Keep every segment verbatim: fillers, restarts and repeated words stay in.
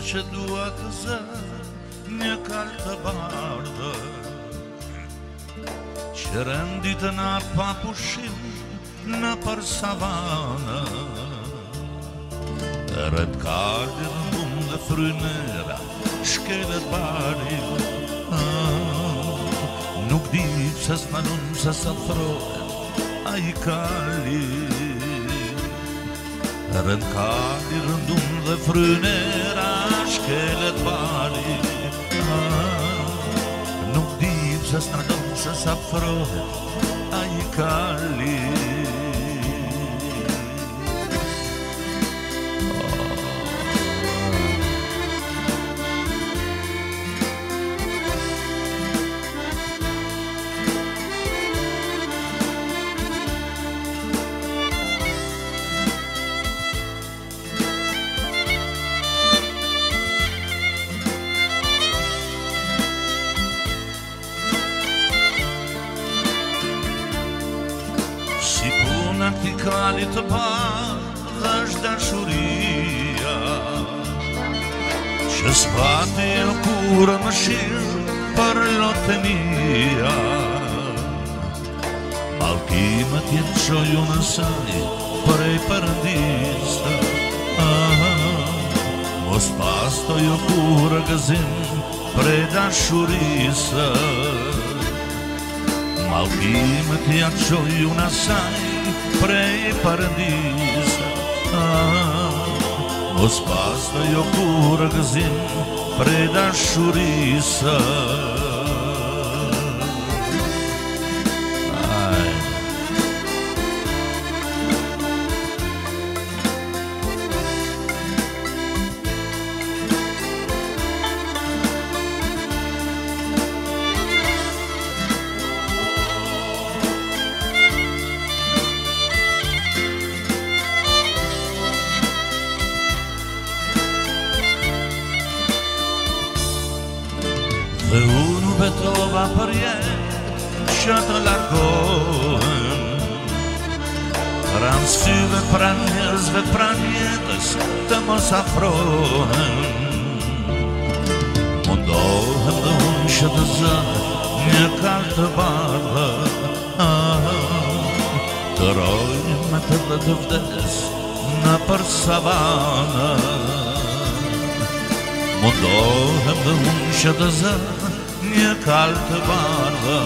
që dua të zë një kal të bardhë që rendit na pa pushim në për savanë Rët kalit mund dhe frynera shkelet bari Nuk di që s'manon që s'afrohet a i kali Rët kalit rëndun dhe frynera shkelet bari Nuk di që s'manon që s'afrohet a i kali Si puna këti kalit të parë dhe është dashuria Që s'pati e kurë më shirë për lotënia Malkimet jetë qoju në saj prej përëndisë Mos pas të jo kurë gëzim prej dashurisë Malkimet janë qoju në saj prej përëndisë Mos pas të jo kurë gëzim prej dashurisë Dhe unë betova për jetë që të largohen Pran syve, pran njerëzve, pran jetës të mos afrohen Mundohem dhe unë që të zë një kal të bardhë Të rojnë me të dhe të vdes në për savanë Mundohem dhe unë që të zë një kal të bardhë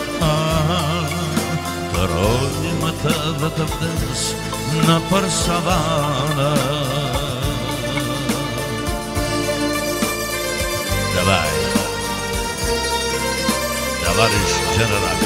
Të rojnë më të dhe të vdes në për savanë Давай, товарищ генерал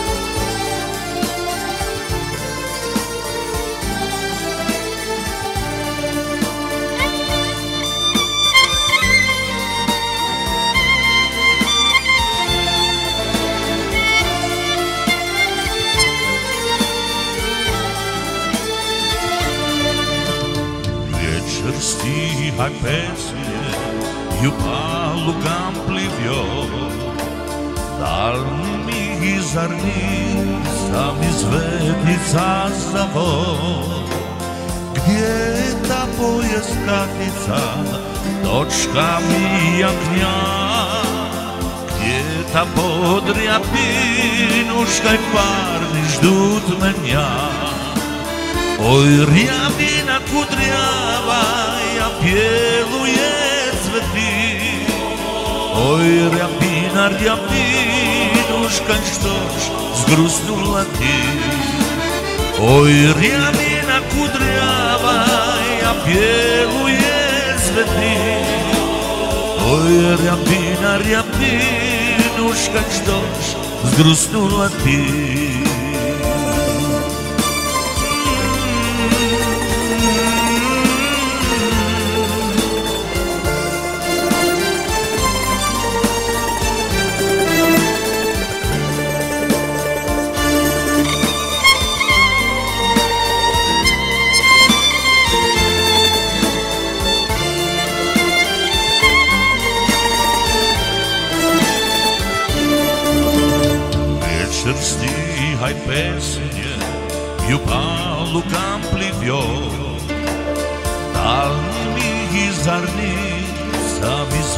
Sti haj pesje, ju pa lugam plivjo Dalni mi izarni, sam izvednica zavod Gdje ta pojeskatica, točka mi jaknja Gdje ta podrja pinuška i parni ždut me nja Oj, rjavina kudrjava, ja pjeluje cveti Oj, rjavina, rjavinuška, štoš zgrusnula ti Oj, rjavina kudrjava, ja pjeluje cveti Oj, rjavina, rjavinuška, štoš zgrusnula ti Sti haj pesnje, ju palu kam plivjo Dalni mi izarni,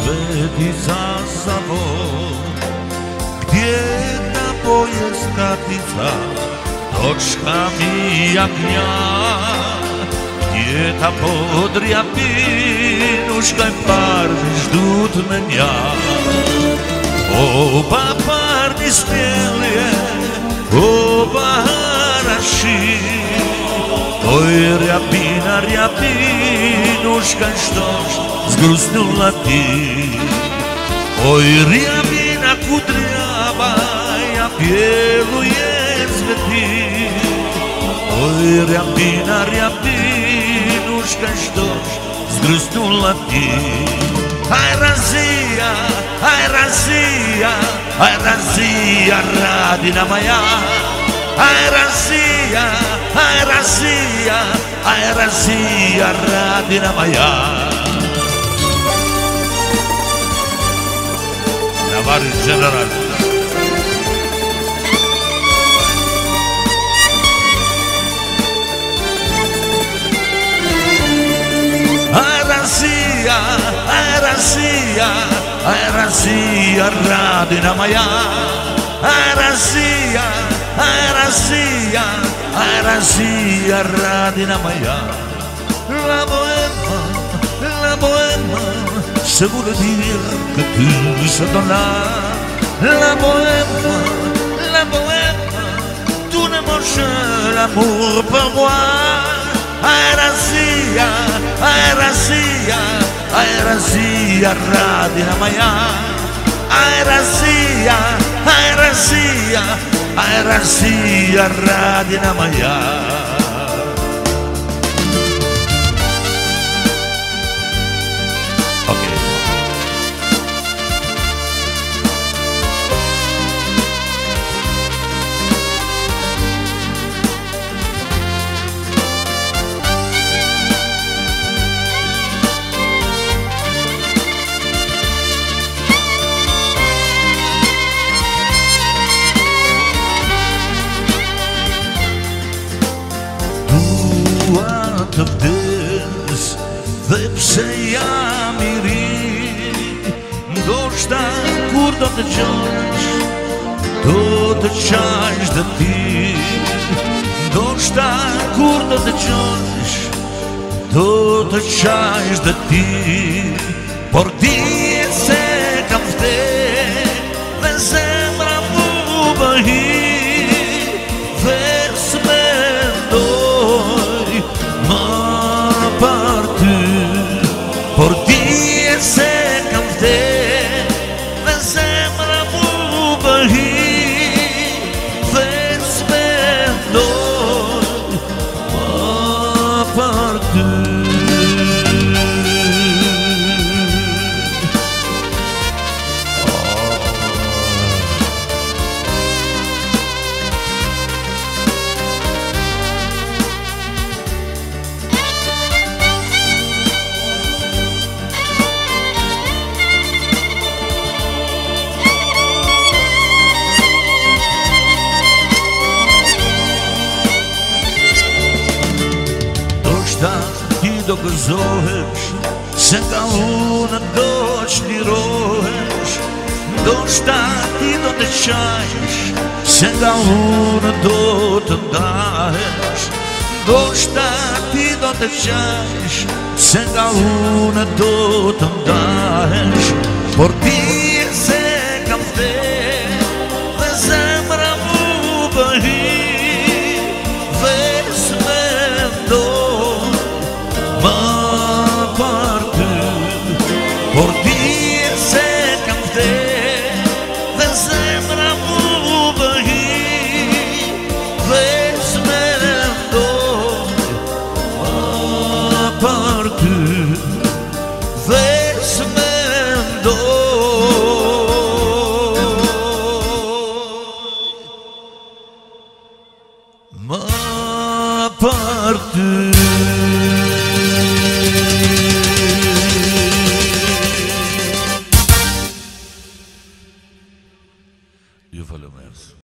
svetica zavod, gdje naboje skatica, točkami jagnja, gdje ta podrja pinuška i parni ždut menja. Oba parni smjelije, oba haraši, oj rjabina, rjabinuška štoš zgrusnula ti. Oj rjabina kudrjava, ja pjevuje zveti. Oj rjabina, rjabinuška štoš zgrusnula ti. Aj razija, aj razija, aj razija radina moja. Aj razija, aj razija, aj razija radina moja. Tavares general. Aj razija, aj razija, aj razija radina moja. Aj razija, aj razija, aj razija radina moja. La bohème, la bohème, c'est vous le dire que tu se donnes là. La bohème, la bohème, tout ne mange l'amour pour moi. Aj razija, aj razija, aj razija radina moja. Aj razija, aj razija, aj razija radina moja. Të vdes dhe pse jam i ri, ndoshta kur do të qajsh, do të qajsh dhe ti. Ndoshta kur do të qajsh, do të qajsh dhe ti. Por di se kam vdek dhe zemra mu bëhi, dhe s'mendoj ma party. Por di se kam vdek dhe zemra mu bëhi, dhe s'mendoj ma party. Ti do gëzohesh, se nga unë do qlirohesh. Ndoshta ti do të qajsh, se nga unë do të ndahesh. Ndoshta ti do të qajsh, se nga unë do të ndahesh. Por ti se kam vdek dhe zemra mu bëhi, dhe s'mendoj ma party. Por di se kam vdek dhe zemra mu bëhi, dhe s'mendoj ma party. Dhe s'mendoj ma party. Ju falem.